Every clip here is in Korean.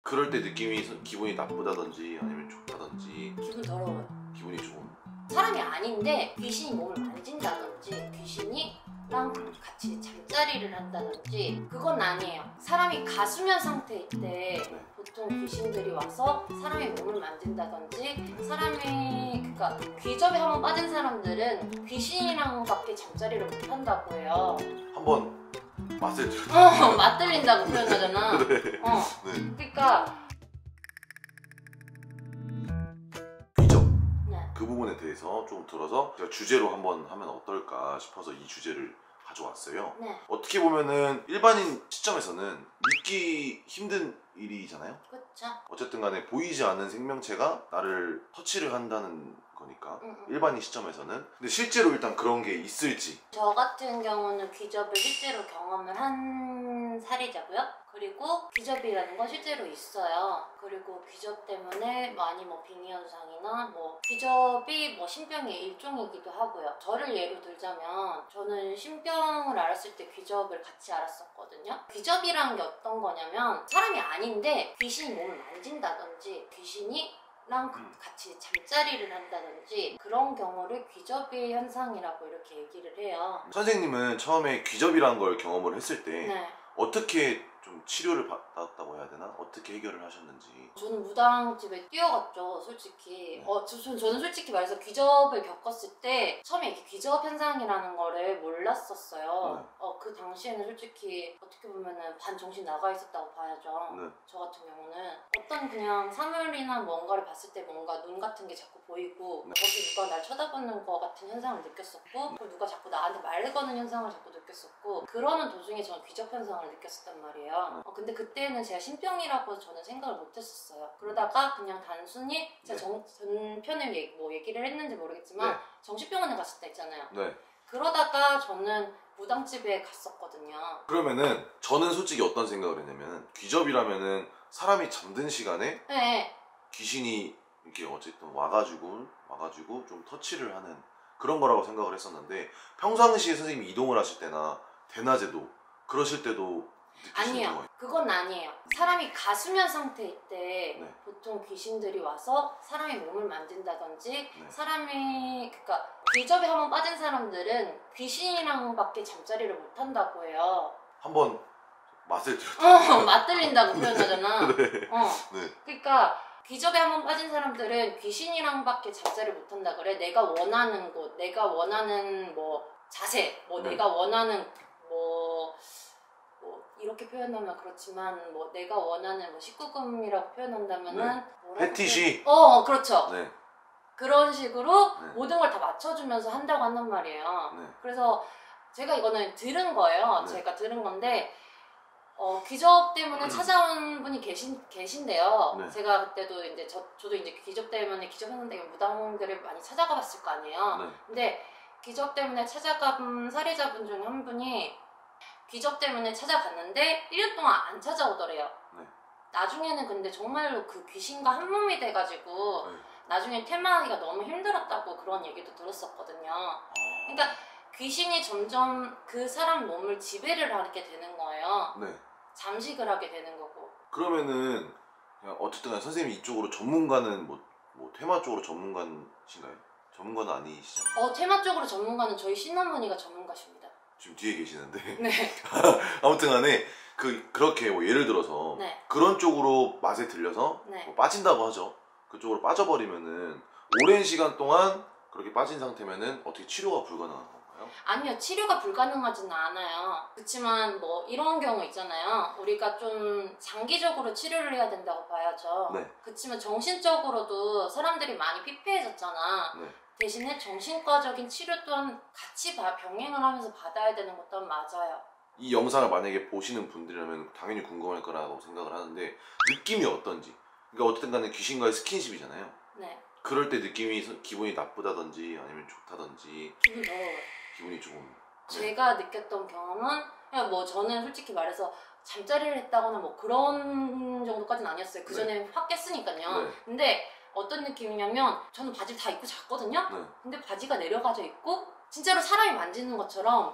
그럴 때 느낌이 기분이 나쁘다든지 아니면 좋다든지. 기분 더러워요. 기분이 좋은. 사람이 아닌데 귀신이 몸을 만진다든지 귀신이랑 같이 잠자리를 한다든지 그건 아니에요. 사람이 가수면 상태일 때 보통 귀신들이 와서 사람의 몸을 만진다든지 그러니까 귀접에 한번 빠진 사람들은 귀신이랑밖에 잠자리를 못 한다고 해요. 한번 맛을 들어. 맛들린다고 표현하잖아. 네. 네. 그러니까 귀접. 네. 그 부분에 대해서 좀 들어서 제가 주제로 한번 하면 어떨까 싶어서 이 주제를 가져왔어요. 네. 어떻게 보면은 일반인 시점에서는 믿기 힘든 일이잖아요. 그렇죠. 어쨌든 간에 보이지 않는 생명체가 나를 터치를 한다는 거니까 일반인 시점에서는. 근데 실제로 일단 그런 게 있을지. 저 같은 경우는 귀접을 실제로 경험을 한 사례자고요. 그리고 귀접이라는 건 실제로 있어요. 그리고 귀접 때문에 많이 빙의 현상이나 귀접이 신병의 일종이기도 하고요. 저를 예로 들자면 저는 신병을 알았을 때 귀접을 같이 알았었거든요. 귀접이라는 게 어떤 거냐면 사람이 아닌데 귀신이 몸을 만진다든지 귀신이랑 같이 잠자리를 한다든지 그런 경우를 귀접의 현상이라고 이렇게 얘기를 해요. 선생님은 처음에 귀접이라는 걸 경험을 했을 때 네. 어떻게 좀 치료를 받았다고 해야 되나? 어떻게 해결을 하셨는지. 저는 무당집에 뛰어갔죠, 솔직히. 저는 솔직히 말해서 귀접을 겪었을 때 처음에 이렇게 귀접 현상이라는 거를 몰랐었어요. 그 당시에는 솔직히 어떻게 보면은 반 정신 나가 있었다고 봐야죠. 네. 저 같은 경우는 어떤 그냥 사물이나 뭔가를 봤을 때 뭔가 눈 같은 게 자꾸 보이고 거기 누가 날 쳐다보는 거 같은 현상을 느꼈었고 그리고 누가 자꾸 나한테 말 거는 현상을 자꾸 느꼈었고 그러는 도중에 저는 귀접 현상을 느꼈었단 말이에요. 근데 그때는 제가 신병이라고 저는 생각을 못 했었어요. 그러다가 그냥 단순히 제가 전편에 얘기를 했는지 모르겠지만 정신병원에 갔을 때 있잖아요. 네. 그러다가 저는 무당집에 갔었거든요. 그러면은 저는 솔직히 어떤 생각을 했냐면 귀접이라면은 사람이 잠든 시간에 귀신이 이렇게 어쨌든 와가지고 좀 터치를 하는 그런 거라고 생각을 했었는데 평상시에 선생님이 이동을 하실 때나 대낮에도 그러실 때도 아니요. 그건 아니에요. 사람이 가수면 상태일 때 보통 귀신들이 와서 사람의 몸을 만진다든지 그러니까 귀접에 한번 빠진 사람들은 귀신이랑밖에 잠자리를 못 한다고 해요. 한번 맛을 들어. 맛들린다고 표현하잖아. 네. 그러니까 귀접에 한번 빠진 사람들은 귀신이랑밖에 잠자리를 못 한다 그래. 내가 원하는 곳, 내가 원하는 자세, 내가 원하는 이렇게 표현하면 그렇지만 내가 원하는 19금이라고 표현한다면은 패티시. 그렇죠. 네. 그런 식으로 모든 걸 다 맞춰주면서 한다고 한단 말이에요. 그래서 제가 이거는 들은 거예요. 제가 들은 건데 귀접 때문에 찾아온 분이 계신데요. 제가 그때도 이제 저도 이제 귀접 때문에 귀접 현상 때문에 무당들을 많이 찾아가 봤을 거 아니에요. 근데 귀접 때문에 찾아간 사례자분 중에 한 분이 귀접 때문에 찾아갔는데 1년 동안 안 찾아오더래요. 나중에는 근데 정말로 그 귀신과 한 몸이 돼가지고 나중에 퇴마하기가 너무 힘들었다고 그런 얘기도 들었었거든요. 그러니까 귀신이 점점 그 사람 몸을 지배를 하게 되는 거예요. 잠식을 하게 되는 거고. 그러면은 그냥 어쨌든 간에 선생님이 이쪽으로 전문가는 퇴마 쪽으로 전문가신가요? 전문가는 아니시잖아요. 퇴마 쪽으로 전문가는 저희 신어머니가 전문가십니다. 지금 뒤에 계시는데. 네. 아무튼 간에 그렇게 예를 들어서 그런 쪽으로 맛에 들려서 빠진다고 하죠. 그쪽으로 빠져버리면은 오랜 시간 동안 그렇게 빠진 상태면은 어떻게 치료가 불가능한 건가요? 아니요, 치료가 불가능하지는 않아요. 그렇지만 이런 경우 있잖아요. 우리가 좀 장기적으로 치료를 해야 된다고 봐야죠. 그렇지만 정신적으로도 사람들이 많이 피폐해졌잖아. 대신에 정신과적인 치료 또한 같이 병행을 하면서 받아야 되는 것 또한 맞아요. 이 영상을 만약에 보시는 분들이라면 당연히 궁금할 거라고 생각을 하는데 느낌이 어떤지. 그러니까 어쨌든 간에 귀신과의 스킨십이잖아요. 그럴 때 기분이 나쁘다든지 아니면 좋다든지. 기분 더러워요. 기분이 조금. 제가 느꼈던 경험은 그냥 저는 솔직히 말해서 잠자리를 했다거나 그런 정도까지는 아니었어요. 그 전에 확 깼으니까요. 근데 어떤 느낌이냐면 저는 바지를 다 입고 잤거든요. 근데 바지가 내려가져 있고 진짜로 사람이 만지는 것처럼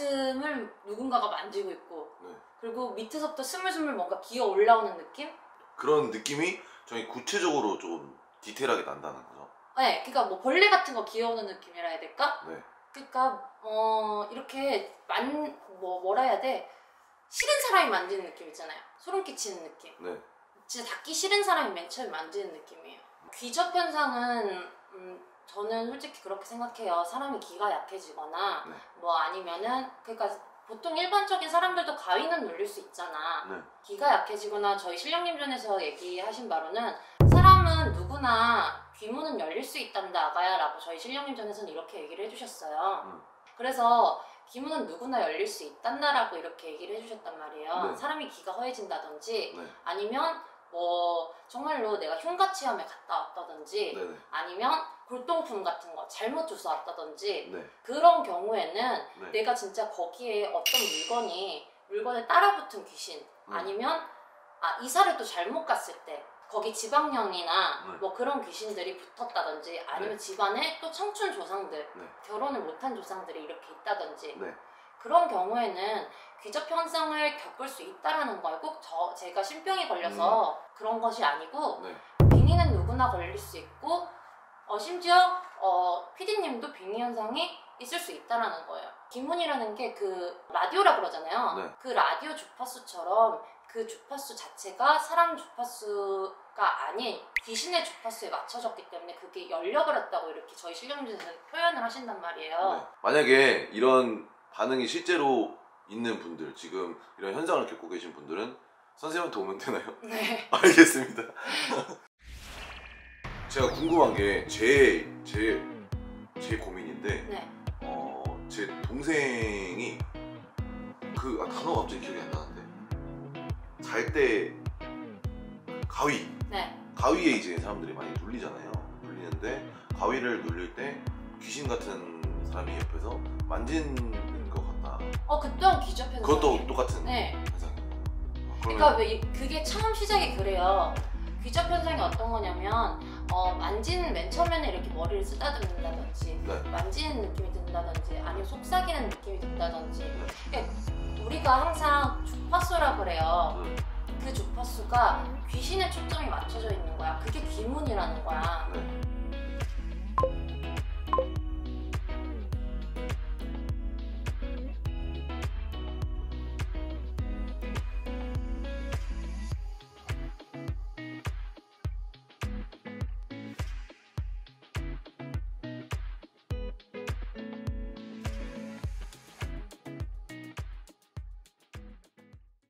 가슴을 누군가가 만지고 있고 그리고 밑에서부터 스물스물 뭔가 기어 올라오는 느낌? 그런 느낌이 저희 구체적으로 좀 디테일하게 난다는 거죠. 네, 그러니까 뭐 벌레 같은 거 귀여우는 느낌이라 해야 될까? 네. 그러니까 이렇게 뭐라 해야 돼? 싫은 사람이 만지는 느낌 있잖아요. 소름 끼치는 느낌. 네. 진짜 닿기 싫은 사람이 맨 처음에 만지는 느낌이에요. 귀접 현상은 저는 솔직히 그렇게 생각해요. 사람이 기가 약해지거나 네. 뭐 아니면은 그러니까 보통 일반적인 사람들도 가위는 눌릴 수 있잖아. 네. 기가 약해지거나 저희 실령님 전에서 얘기하신 바로는 사람은 누구나 귀문은 열릴 수 있단다 아가야 라고 저희 실령님 전에서는 이렇게 얘기를 해주셨어요. 그래서 귀문은 누구나 열릴 수 있단다 라고 이렇게 얘기를 해주셨단 말이에요. 네. 사람이 귀가 허해진다든지 네. 아니면 뭐 정말로 내가 흉가 체험에 갔다 왔다든지 네네. 아니면 골동품 같은 거 잘못 주워 왔다든지 네. 그런 경우에는 네. 내가 진짜 거기에 어떤 물건에 따라붙은 귀신 아니면 이사를 또 잘못 갔을 때 거기 지방령이나 네. 뭐 그런 귀신들이 붙었다든지 아니면 네. 집안에 또 청춘 조상들 네. 결혼을 못한 조상들이 이렇게 있다든지 네. 그런 경우에는 귀접 현상을 겪을 수 있다라는 걸 꼭 제가 신병이 걸려서 그런 것이 아니고 네. 빙의는 누구나 걸릴 수 있고 심지어 PD님도 빙의 현상이 있을 수 있다라는 거예요. 기문이라는 게 그 라디오라 그러잖아요. 네. 그 라디오 주파수처럼 그 주파수 자체가 사람 주파수가 아닌 귀신의 주파수에 맞춰졌기 때문에 그게 열려버렸다고 이렇게 저희 실력님께서 표현을 하신단 말이에요. 네. 만약에 이런 반응이 실제로 있는 분들, 지금 이런 현상을 겪고 계신 분들은 선생님한테 오면 되나요? 네. 알겠습니다. 제가 궁금한 게 제 고민인데 네. 제 동생이 단어가 갑자기 기억이 안 나는데 잘 때 가위 네. 가위에 이제 사람들이 많이 눌리잖아요. 눌리는데 가위를 눌릴 때 귀신 같은 사람이 옆에서 만지는 것 같다. 그 또한 귀접 현상. 그것도 똑같은 네. 현상이에요. 그러니까 그게 처음 시작이 그래요. 귀접 현상이 어떤 거냐면 만지는 맨 처음에는 이렇게 머리를 쓰다듬는다든지 네. 만지는 느낌이 든다든지 아니면 속삭이는 느낌이 든다든지 네. 그러니까 우리가 항상 주파수라 그래요. 그 주파수가 귀신의 초점이 맞춰져 있는 거야. 그게 귀문이라는 거야. 네.